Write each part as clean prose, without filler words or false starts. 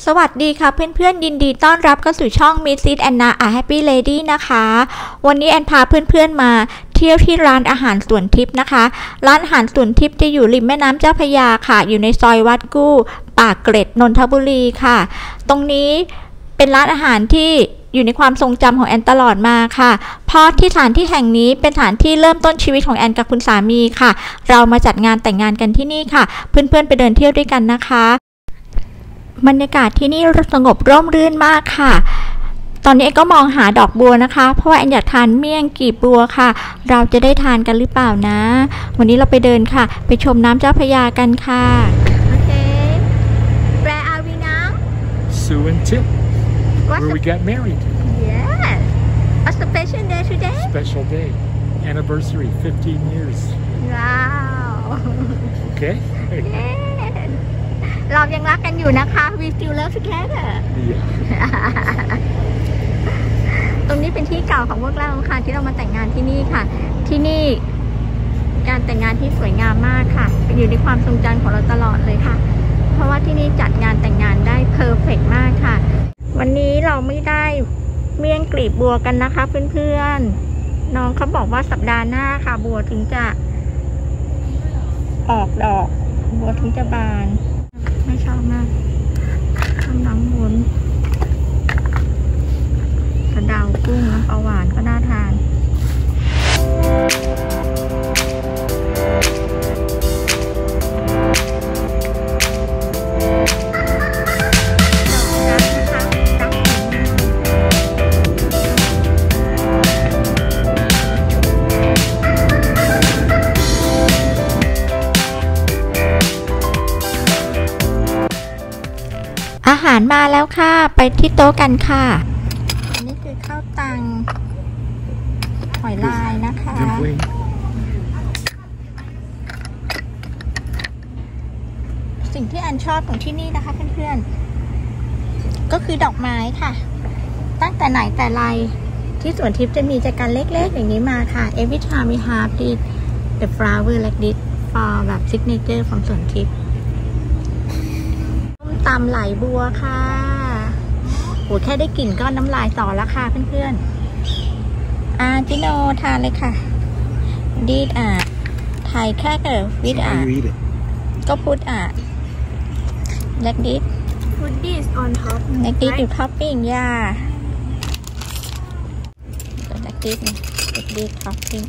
วัสดีค่ะเพื่อนๆยินดีต้อนรับเข้าสู่ช่อง Mrs. Anna A Happy Lady นะคะวันนี้แอนพาเพื่อนๆมาเที่ยวที่ร้านอาหารสวนทิพย์นะคะร้านอาหารสวนทิพย์จะอยู่ริมแม่น้ำเจ้าพระยาค่ะอยู่ในซอยวัดกู้ปากเกร็ดนนทบุรีค่ะตรงนี้เป็นร้านอาหารที่อยู่ในความทรงจำของแอนตลอดมาค่ะเพราะที่สถานที่แห่งนี้เป็นสถานที่เริ่มต้นชีวิตของแอนกับคุณสามีค่ะเรามาจัดงานแต่งงานกันที่นี่ค่ะเพื่อนๆไปเดินเที่ยวด้วยกันนะคะบรรยากาศที่นี่สงบร่มรื่นมากค่ะตอนนี้แอนก็มองหาดอกบัวนะคะเพราะว่าแอนอยากทานเมี่ยงกีบบัวค่ะเราจะได้ทานกันหรือเปล่านะวันนี้เราไปเดินค่ะไปชมน้ำเจ้าพระยากันค่ะโอเค Where are we now? Sue and Tip where we got married. Yes a special day today Special day anniversary 15 years. Wow Okay เรายังรักกันอยู่นะคะ We still love together ตรงนี้เป็นที่เก่าของพวกเราค่ะที่เรามาแต่งงานที่นี่ค่ะที่นี่การแต่งงานที่สวยงามมากค่ะเป็นอยู่ในความทรงจำของเราตลอดเลยค่ะเพราะว่าที่นี่จัดงานแต่งงานได้เพอร์เฟกต์มากค่ะวันนี้เราไม่ได้เมี่ยงกลีบบัวกันนะคะเพื่อนๆน้องเขาบอกว่าสัปดาห์หน้าค่ะบัวถึงจะออกดอกบัวถึงจะบานไม่ชอบมากข้างน้ำวุ้นกระเดากุ้งน้ำปลาหวานก็น่าทานอาหารมาแล้วค่ะไปที่โต๊ะกันค่ะอันนี้คือข้าวตังหอยลายนะคะสิ่งที่อันชอบของที่นี่นะคะเพื่อนๆก็คือดอกไม้ค่ะตั้งแต่ไหนแต่ไรที่สวนทิพย์จะมีจัดการเล็กๆอย่างนี้มาค่ะ Every time we have the flower like this for แบบ signature ของสวนทิพย์ตำไหลบัวค่ะโหแค่ได้กลิ่นก็น้ำลายสอแล้วค่ะเพื่อนๆจิโนทานเลยค่ะดีดไทยแค่เกิดวิดก็พุทเล็กดิส Put this on top เล็กดิสอยู่ท็อปปิ้งย่าเล็กดิสนี่เล็กดิสท็อปปิ้ง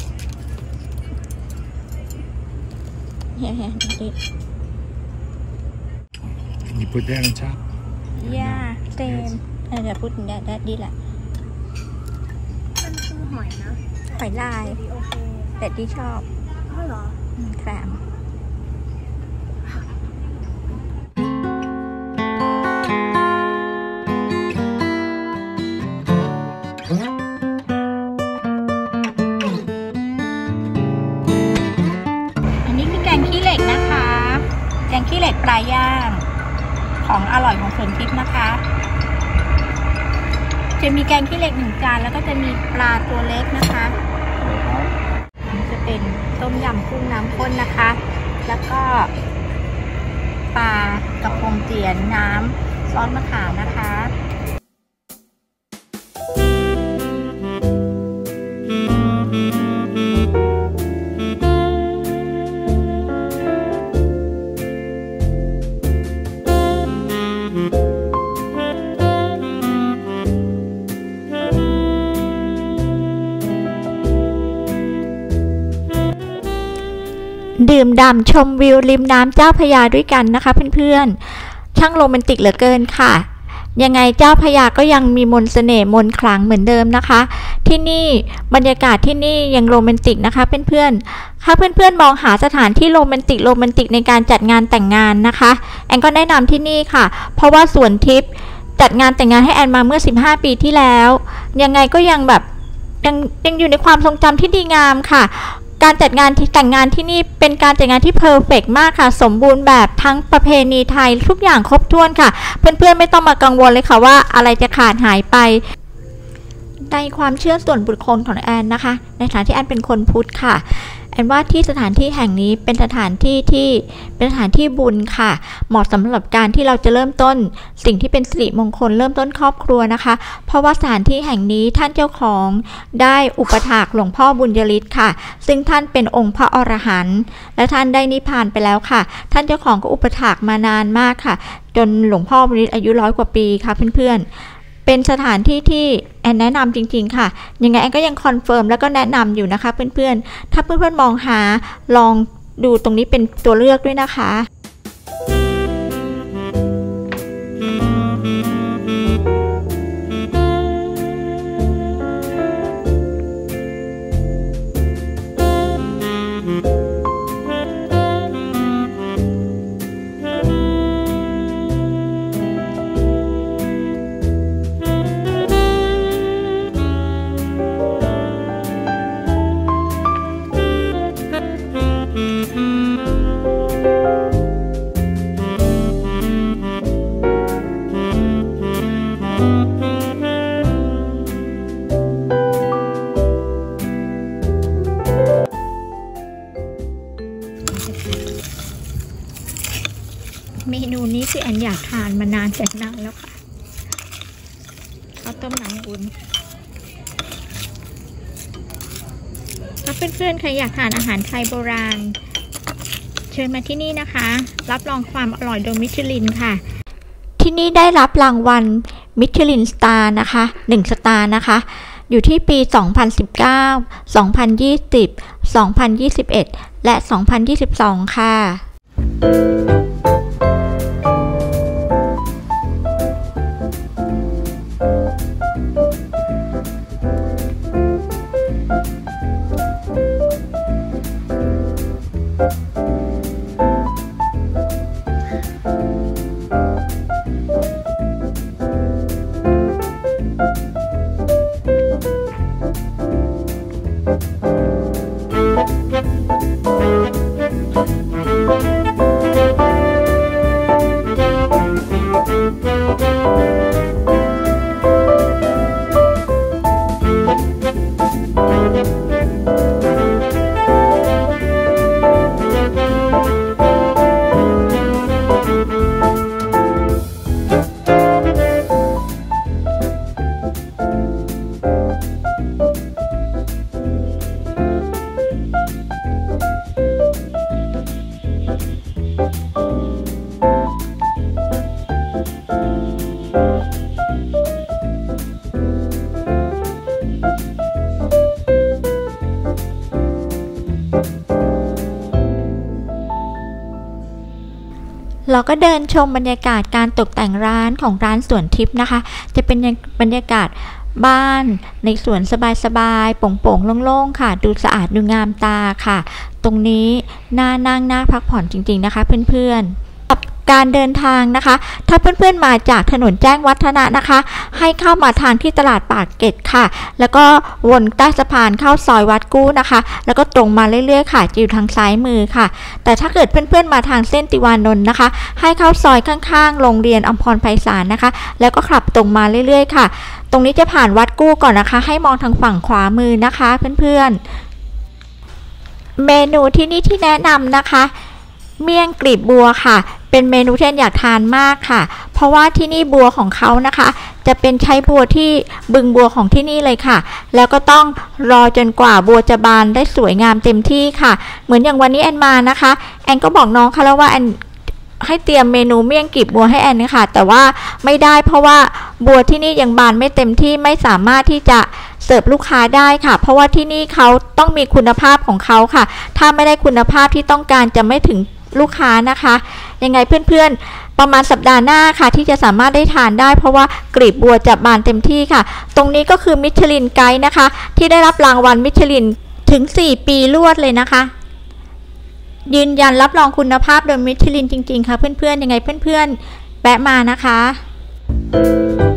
เฮ้ยดิส You put that on top? Yeah, same. เดี๋ยวพูดถึงได้ดีแหละมันคือหอยนะหอยลายแต่ที่ชอบอ๋อเหรอแครมอันนี้คือแกงขี้เหล็กนะคะแกงขี้เหล็กปลาย่างของอร่อยของสวนทิพย์นะคะจะมีแกงขี้เหล็ก1 จานแล้วก็จะมีปลาตัวเล็กนะคะนี่จะเป็นต้มยำกุ้งน้ำข้นนะคะแล้วก็ปลากระพงเจียนน้ำซอสมะขามนะคะดื่มด่ำชมวิวริมน้ำเจ้าพระยาด้วยกันนะคะเพื่อนๆช่างโรแมนติกเหลือเกินค่ะยังไงเจ้าพระยาก็ยังมีมนต์เสน่ห์มนต์ขลังเหมือนเดิมนะคะที่นี่บรรยากาศที่นี่ยังโรแมนติกนะคะเพื่อนๆถ้าเพื่อนๆมองหาสถานที่โรแมนติกในการจัดงานแต่งงานนะคะแอนก็แนะนำที่นี่ค่ะเพราะว่าสวนทิพย์จัดงานแต่งงานให้แอนมาเมื่อ15 ปีที่แล้วยังไงก็ยังแบบยังอยู่ในความทรงจำที่ดีงามค่ะการจัดงานแต่งงานที่นี่เป็นการจัดงานที่เพอร์เฟกต์มากค่ะสมบูรณ์แบบทั้งประเพณีไทยทุกอย่างครบถ้วนค่ะเพื่อนๆไม่ต้องมากังวลเลยค่ะว่าอะไรจะขาดหายไปในความเชื่อส่วนบุคคลของแอนนะคะในฐานะที่แอนเป็นคนพุทธค่ะ แออนว่าที่สถานที่แห่งนี้เป็นสถานที่บุญค่ะเหมาะสำหรับการที่เราจะเริ่มต้นสิ่งที่เป็นสิริมงคลเริ่มต้นครอบครัวนะคะเพราะว่าสถานที่แห่งนี้ท่านเจ้าของได้อุปถากหลวงพ่อบุญยฤทธิ์ค่ะซึ่งท่านเป็นองค์พระอรหันต์และท่านได้นิพพานไปแล้วค่ะท่านเจ้าของก็อุปถากมานานมากค่ะจนหลวงพ่อบุญยฤทธิ์อายุ100 กว่าปีค่ะเพื่อนๆเป็นสถานที่ที่แอนแนะนำจริงๆค่ะยังไงแอนก็ยังคอนเฟิร์มแล้วก็แนะนำอยู่นะคะเพื่อนๆถ้าเพื่อนๆมองหาลองดูตรงนี้เป็นตัวเลือกด้วยนะคะเมนูนี้ที่แอนอยากทานมานานแสนนานแล้วค่ะข้าวต้มน้ำวุ้นถ้าเพื่อนๆใครอยากทานอาหารไทยโบราณเชิญมาที่นี่นะคะรับรองความอร่อยโดยมิชลินค่ะที่นี่ได้รับรางวัลมิชลินสตาร์นะคะ1 สตาร์นะคะอยู่ที่ปี 2019 2020 2021 และ 2022 ค่ะเราก็เดินชมบรรยากาศการตกแต่งร้านของร้านสวนทิพย์นะคะจะเป็นบรรยากาศบ้านในสวนสบายๆโปร่งๆโล่งๆค่ะดูสะอาดดูงามตาค่ะตรงนี้น่านั่งน่าพักผ่อนจริงๆนะคะเพื่อนๆการเดินทางนะคะถ้าเพื่อนๆมาจากถนนแจ้งวัฒนะนะคะให้เข้ามาทางที่ตลาดปากเกร็ดค่ะแล้วก็วนใต้สะพานเข้าซอยวัดกู้นะคะแล้วก็ตรงมาเรื่อยๆค่ะอยู่ทางซ้ายมือค่ะแต่ถ้าเกิดเพื่อนๆมาทางเส้นติวานนท์นะคะให้เข้าซอยข้างๆโรงเรียนอัมพรไพศาลนะคะแล้วก็ขับตรงมาเรื่อยๆค่ะตรงนี้จะผ่านวัดกู้ก่อนนะคะให้มองทางฝั่งขวามือนะคะเพื่อนๆเมนูที่นี่ที่แนะนำนะคะเมี่ยงกลีบบัวค่ะเป็นเมนูที่อยากทานมากค่ะเพราะว่าที่นี่บัวของเขานะคะจะเป็นใช้บัวที่บึงบัวของที่นี่เลยค่ะแล้วก็ต้องรอจนกว่าบัวจะบานได้สวยงามเต็มที่ค่ะเหมือนอย่างวันนี้แอนมานะคะแอนก็บอกน้องเขาแล้วว่าแอนให้เตรียมเมนูเมี่ยงกลีบบัวให้แอนนะคะแต่ว่าไม่ได้เพราะว่าบัวที่นี่ยังบานไม่เต็มที่ไม่สามารถที่จะเสิร์ฟลูกค้าได้ค่ะเพราะว่าที่นี่เขาต้องมีคุณภาพของเขาค่ะถ้าไม่ได้คุณภาพที่ต้องการจะไม่ถึงลูกค้านะคะยังไงเพื่อนๆประมาณสัปดาห์หน้าค่ะที่จะสามารถได้ทานได้เพราะว่ากลีบบัวจะบานเต็มที่ค่ะตรงนี้ก็คือมิชลินไกด์นะคะที่ได้รับรางวัลมิชลินถึง4 ปีรวดเลยนะคะยืนยันรับรองคุณภาพโดยมิชลินจริงๆค่ะเพื่อนๆยังไงเพื่อนๆแวะมานะคะ